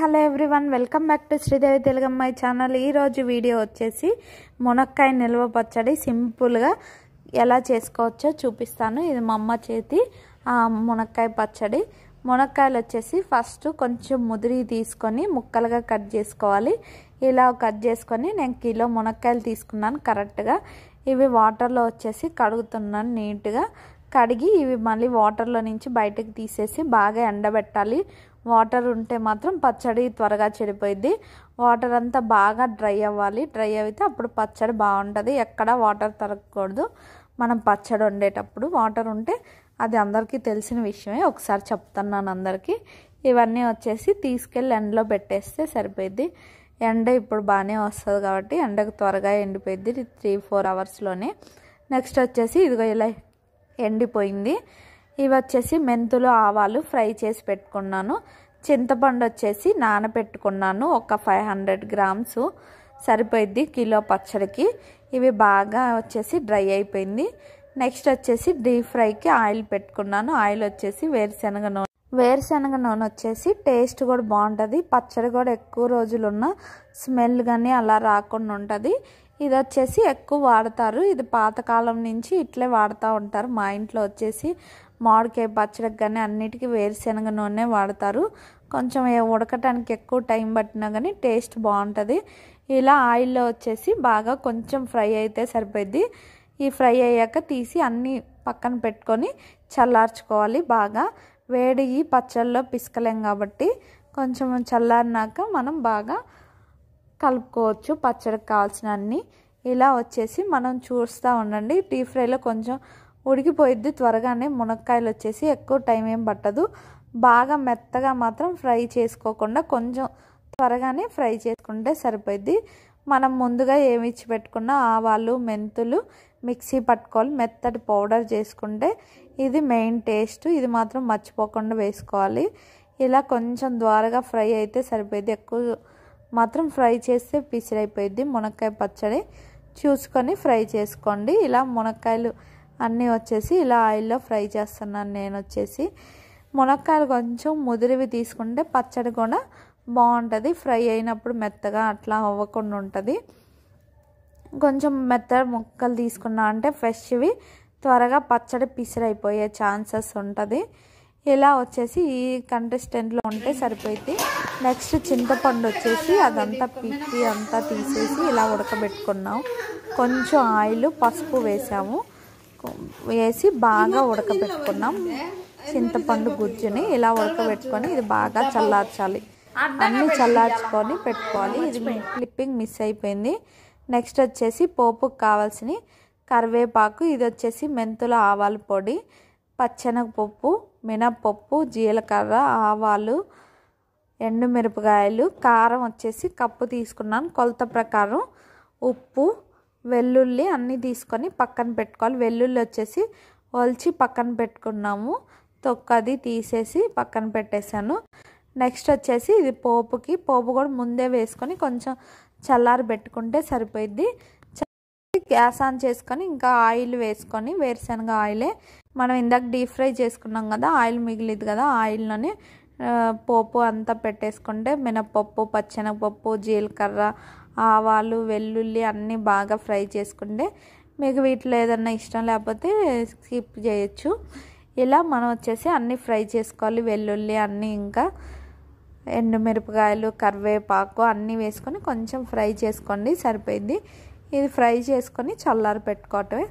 Hello everyone, welcome back to Sridevi Telugammayi channel. ఈరోజు video వచ్చేసి మునక్కాయ నిల్వ పచ్చడి సింపుల్గా ఎలా చేసుకోవచ్చో చూపిస్తాను. ఇది మా అమ్మ చేతి మునక్కాయ పచ్చడి. మునక్కాయలు వచ్చేసి ఫస్ట్ కొంచెం ముదిరి తీసుకొని ముక్కలుగా కట్ చేసుకోవాలి. ఇలా కట్ చేసుకొని నేను కిలో మునక్కాయలు తీసుకున్నాను కరెక్ట్గా. ఇవి వాటర్లో వచ్చేసి కడుగుతున్నాను. నీట్గా కడిగి ఇవి మళ్ళీ వాటర్లో నుంచి బయటకు తీసేసి బాగా ఎండబెట్టాలి. వాటర్ ఉంటే మాత్రం పచ్చడి త్వరగా చెడిపోయింది. వాటర్ అంతా బాగా డ్రై అవ్వాలి. డ్రై అయితే అప్పుడు పచ్చడి బాగుంటుంది. ఎక్కడ వాటర్ తరగకూడదు. మనం పచ్చడి వండేటప్పుడు వాటర్ ఉంటే అది అందరికీ తెలిసిన విషయమే, ఒకసారి చెప్తున్నాను అందరికీ. ఇవన్నీ వచ్చేసి తీసుకెళ్ళి ఎండలో పెట్టేస్తే సరిపోయింది. ఎండ ఇప్పుడు బాగానే వస్తుంది కాబట్టి ఎండకు త్వరగా ఎండిపోయింది 3-4 అవర్స్లోనే. నెక్స్ట్ వచ్చేసి ఇదిగో ఇలా ఎండిపోయింది. ఇవి వచ్చేసి మెంతులు ఆవాలు ఫ్రై చేసి పెట్టుకున్నాను. చింతపండు వచ్చేసి నానబెట్టుకున్నాను. ఒక 500 గ్రామ్స్ సరిపోయింది కిలో పచ్చడికి. ఇవి బాగా వచ్చేసి డ్రై అయిపోయింది. నెక్స్ట్ వచ్చేసి డీప్ ఫ్రైకి ఆయిల్ పెట్టుకున్నాను. ఆయిల్ వచ్చేసి వేరుశనగ నూనె వచ్చేసి టేస్ట్ కూడా బాగుంటుంది. పచ్చడి కూడా ఎక్కువ రోజులున్న స్మెల్ కానీ అలా రాకుండా ఉంటుంది. ఇది వచ్చేసి ఎక్కువ వాడతారు. ఇది పాతకాలం నుంచి ఇట్లే వాడుతూ ఉంటారు. మా ఇంట్లో వచ్చేసి మామిడికాయ పచ్చడికి కానీ అన్నిటికీ వేరుశనగ నూనె వాడతారు. కొంచెం ఉడకటానికి ఎక్కువ టైం పట్టినా కానీ టేస్ట్ బాగుంటుంది. ఇలా ఆయిల్లో వచ్చేసి బాగా కొంచెం ఫ్రై అయితే సరిపోద్ది. ఈ ఫ్రై అయ్యాక తీసి అన్నీ పక్కన పెట్టుకొని చల్లార్చుకోవాలి. బాగా వేడి పచ్చళ్ళలో పిసకలేం కాబట్టి కొంచెం చల్లారినాక మనం బాగా కలుపుకోవచ్చు పచ్చడికి కావాల్సిన అన్నీ. ఇలా వచ్చేసి మనం చూస్తూ ఉండండి. డీప్ ఫ్రైలో కొంచెం ఉడికిపోయిద్ది త్వరగానే. మునక్కాయలు వచ్చేసి ఎక్కువ టైం ఏం పట్టదు. బాగా మెత్తగా మాత్రం ఫ్రై చేసుకోకుండా కొంచెం త్వరగానే ఫ్రై చేసుకుంటే సరిపోద్ది. మనం ముందుగా ఏమి ఇచ్చి పెట్టుకున్న ఆవాలు మెంతులు మిక్సీ పట్టుకోవాలి. మెత్తటి పౌడర్ చేసుకుంటే ఇది మెయిన్ టేస్ట్. ఇది మాత్రం మర్చిపోకుండా వేసుకోవాలి. ఇలా కొంచెం ద్వారగా ఫ్రై అయితే సరిపోద్ది. ఎక్కువ మాత్రం ఫ్రై చేస్తే పిసిరైపోయిద్ది మునక్కాయ పచ్చడి. చూసుకొని ఫ్రై చేసుకోండి. ఇలా మునక్కాయలు అన్నీ వచ్చేసి ఇలా ఆయిల్లో ఫ్రై చేస్తున్నాను నేను వచ్చేసి. మునక్కాయలు కొంచెం ముదిరివి తీసుకుంటే పచ్చడి కూడా బాగుంటుంది. ఫ్రై అయినప్పుడు మెత్తగా అట్లా అవ్వకుండా ఉంటుంది. కొంచెం మెత్తగా ముక్కలు తీసుకున్నా అంటే ఫ్రెష్వి త్వరగా పచ్చడి పిసిరైపోయే ఛాన్సెస్ ఉంటుంది. ఇలా వచ్చేసి ఈ కంటెస్టెంట్లో ఉంటే సరిపోయింది. నెక్స్ట్ చింతపండు వచ్చేసి అదంతా పిక్కి అంతా తీసేసి ఇలా ఉడకబెట్టుకున్నాం. కొంచెం ఆయిల్ పసుపు వేసి బాగా ఉడకబెట్టుకున్నాం. చింతపండు గుజ్జుని ఇలా ఉడకబెట్టుకొని ఇది బాగా చల్లార్చాలి. అన్నీ చల్లార్చుకొని పెట్టుకోవాలి. ఇది క్లిప్పింగ్ మిస్ అయిపోయింది. నెక్స్ట్ వచ్చేసి పోపుకు కావాల్సిన కరివేపాకు, ఇది వచ్చేసి మెంతుల ఆవాల పొడి, పచ్చెనగపప్పు, మినప్పప్పు, జీలకర్ర, ఆవాలు, ఎండుమిరపకాయలు, కారం వచ్చేసి కప్పు తీసుకున్నాను కొలత ప్రకారం, ఉప్పు, వెల్లుల్లి అన్నీ తీసుకొని పక్కన పెట్టుకోవాలి. వెల్లుల్లి వచ్చేసి ఒలిచి పక్కన పెట్టుకున్నాము. తొక్కది తీసేసి పక్కన పెట్టేశాను. నెక్స్ట్ వచ్చేసి ఇది పోపు కూడా ముందే వేసుకొని కొంచెం చల్లారి పెట్టుకుంటే సరిపోయిద్ది. గ్యాస్ ఆన్ చేసుకొని ఇంకా ఆయిల్ వేసుకొని వేరుశనగ ఆయిలే మనం ఇందాక డీప్ ఫ్రై చేసుకున్నాం కదా, ఆయిల్ మిగిలింది కదా, ఆయిల్లోనే పోపు అంతా పెట్టేసుకుంటే మినపప్పు, పచ్చెనగపప్పు, జీలకర్ర, ఆవాలు, వెల్లుల్లి అన్నీ బాగా ఫ్రై చేసుకుంటే మీకు వీటిలో ఏదన్నా ఇష్టం లేకపోతే స్కిప్ చేయొచ్చు. ఇలా మనం వచ్చేసి అన్నీ ఫ్రై చేసుకోవాలి. వెల్లుల్లి అన్నీ ఇంకా ఎండుమిరపకాయలు, కరివేపాకు అన్నీ వేసుకొని కొంచెం ఫ్రై చేసుకోండి సరిపోయింది. ఇది ఫ్రై చేసుకొని చల్లారి పెట్టుకోవటమే.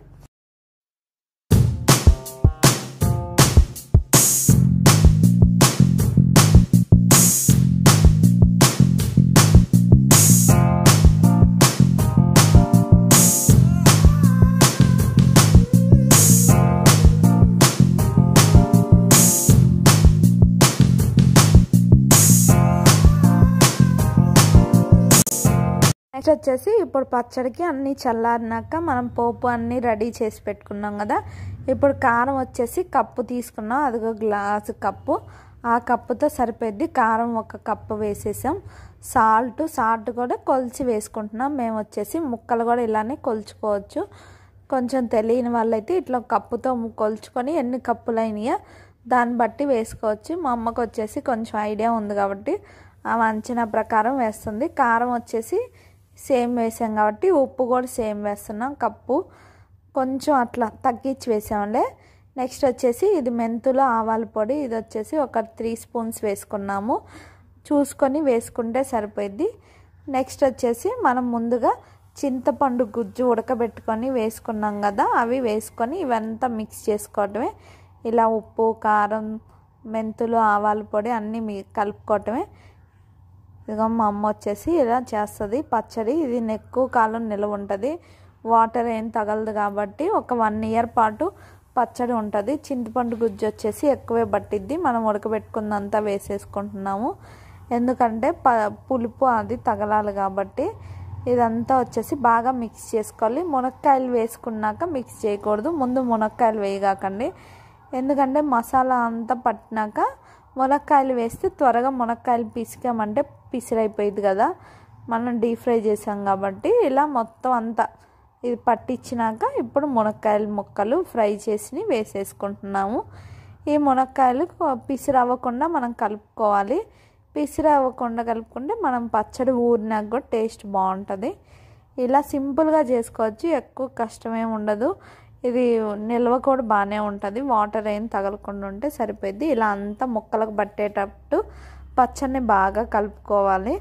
నెక్స్ట్ వచ్చేసి ఇప్పుడు పచ్చడికి అన్నీ చల్లారినాక మనం పోపు అన్నీ రెడీ చేసి పెట్టుకున్నాం కదా. ఇప్పుడు కారం వచ్చేసి కప్పు తీసుకున్నాం. అదిగో గ్లాసు కప్పు, ఆ కప్పుతో సరిపోద్ది. కారం 1 కప్పు వేసేసాం. సాల్ట్ కూడా కొలిచి వేసుకుంటున్నాం. మేము వచ్చేసి ముక్కలు కూడా ఇలానే కొలుచుకోవచ్చు. కొంచెం తెలియని వాళ్ళైతే ఇట్లా కప్పుతో కొలుచుకొని ఎన్ని కప్పులు అయినాయో దాన్ని బట్టి వేసుకోవచ్చు. మా అమ్మకు వచ్చేసి కొంచెం ఐడియా ఉంది కాబట్టి ఆమె అంచనా ప్రకారం వేస్తుంది. కారం వచ్చేసి సేమ్ వేసాం కాబట్టి ఉప్పు కూడా సేమ్ వేస్తున్నాం, కప్పు కొంచెం అట్లా తగ్గించి వేసాంలే. నెక్స్ట్ వచ్చేసి ఇది మెంతులు ఆవాల పొడి, ఇది వచ్చేసి ఒక 3 స్పూన్స్ వేసుకున్నాము, చూసుకొని వేసుకుంటే సరిపోద్ది. నెక్స్ట్ వచ్చేసి మనం ముందుగా చింతపండు గుజ్జు ఉడకబెట్టుకొని వేసుకున్నాం కదా, అవి వేసుకొని ఇవంతా మిక్స్ చేసుకోవటమే. ఇలా ఉప్పు కారం మెంతులు ఆవాల పొడి అన్నీ కలుపుకోవటమే. ఇదిగో మా అమ్మ వచ్చేసి ఇలా చేస్తుంది పచ్చడి. ఇది ఎక్కువ కాలం నిల్వ ఉంటుంది, వాటర్ ఏం తగలదు కాబట్టి ఒక 1 ఇయర్ పాటు పచ్చడి ఉంటుంది. చింతపండు గుజ్జు వచ్చేసి ఎక్కువే పట్టిద్ది, మనం ఉడకబెట్టుకున్నంతా వేసేసుకుంటున్నాము ఎందుకంటే పులుపు అది తగలాలి కాబట్టి. ఇదంతా వచ్చేసి బాగా మిక్స్ చేసుకోవాలి. మునక్కాయలు వేసుకున్నాక మిక్స్ చేయకూడదు, ముందు మునక్కాయలు వేయగాకండి, ఎందుకంటే మసాలా అంతా పట్టినాక మునక్కాయలు వేస్తే త్వరగా మునక్కాయలు పిసికామంటే పిసిరైపోయింది కదా, మనం డీప్ ఫ్రై చేసాం కాబట్టి. ఇలా మొత్తం అంతా ఇది పట్టించినాక ఇప్పుడు మునక్కాయల ముక్కలు ఫ్రై చేసి వేసేసుకుంటున్నాము. ఈ మునక్కాయలు పిసిరవ్వకుండా మనం కలుపుకోవాలి, పిసిరవ్వకుండా కలుపుకుంటే మనం పచ్చడి ఊరినాక కూడా టేస్ట్ బాగుంటుంది. ఇలా సింపుల్గా చేసుకోవచ్చు, ఎక్కువ కష్టమేమి ఉండదు. ఇది నిల్వ కూడా బాగానే ఉంటుంది, వాటర్ ఏం తగలకుండా ఉంటే సరిపోద్ది. ఇలా అంతా ముక్కలకు పట్టేటట్టు పచ్చడిని బాగా కలుపుకోవాలి.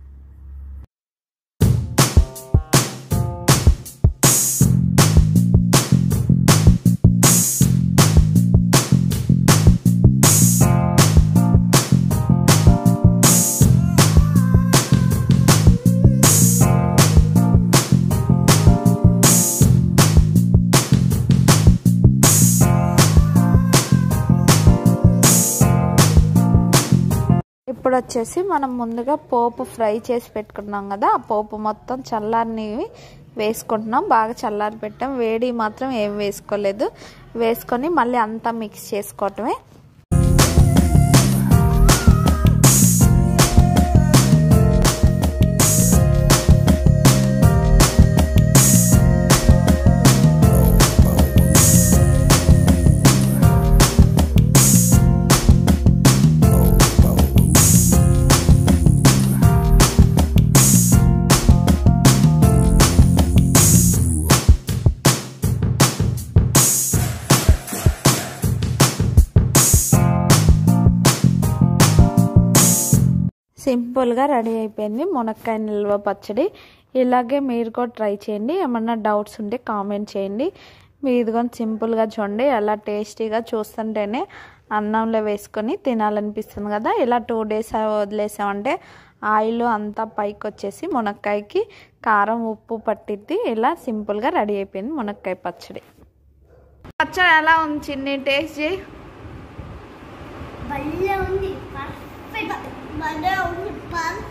ఇప్పుడు వచ్చేసి మనం ముందుగా పోపు ఫ్రై చేసి పెట్టుకున్నాం కదా, ఆ పోపు మొత్తం చల్లారినవి వేసుకుంటున్నాం. బాగా చల్లారి పెట్టాం, వేడి మాత్రం ఏం వేసుకోలేదు. వేసుకొని మళ్ళీ అంతా మిక్స్ చేసుకోవటమే. సింపుల్గా రెడీ అయిపోయింది మునక్కాయ నిల్వ పచ్చడి. ఇలాగే మీరు కూడా ట్రై చేయండి. ఏమన్నా డౌట్స్ ఉంటే కామెంట్ చేయండి. మీ ఇదిగోని సింపుల్గా చూడండి ఎలా టేస్టీగా, చూస్తుంటేనే అన్నంలో వేసుకొని తినాలనిపిస్తుంది కదా. ఇలా 2 days వదిలేసామంటే ఆయిల్ అంతా పైకి వచ్చేసి మునక్కాయకి కారం ఉప్పు పట్టిద్ది. ఇలా సింపుల్గా రెడీ అయిపోయింది మునక్కాయ పచ్చడి. పచ్చడి ఎలా ఉంది చిన్ని, టేస్ట్ చేయి. భలే ఉంది, పర్ఫెక్ట్, భలే ఉంది, పర్ఫెక్ట్.